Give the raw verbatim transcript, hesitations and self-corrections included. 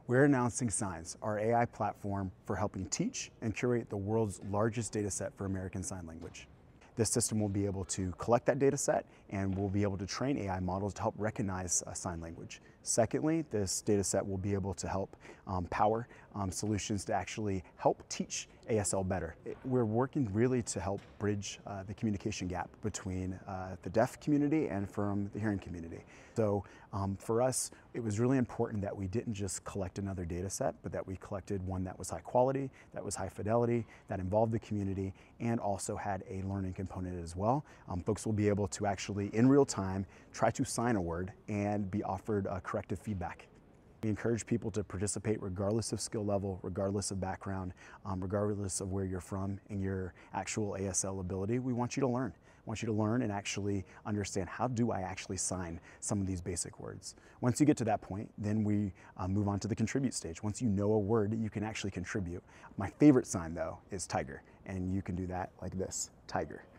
We're announcing Signs, our A I platform for helping teach and curate the world's largest data set for American Sign Language. This system will be able to collect that data set and we'll be able to train A I models to help recognize uh, sign language. Secondly, this data set will be able to help um, power um, solutions to actually help teach A S L better. It, we're working really to help bridge uh, the communication gap between uh, the deaf community and from the hearing community. So um, for us, it was really important that we didn't just collect another data set, but that we collected one that was high quality, that was high fidelity, that involved the community, and also had a learning component as well. Um, folks will be able to actually, in real time, try to sign a word and be offered uh, corrective feedback. We encourage people to participate regardless of skill level, regardless of background, um, regardless of where you're from and your actual A S L ability. We want you to learn. I want you to learn and actually understand, how do I actually sign some of these basic words? Once you get to that point, then we uh, move on to the contribute stage. Once you know a word, you can actually contribute. My favorite sign though is tiger, and you can do that like this, tiger.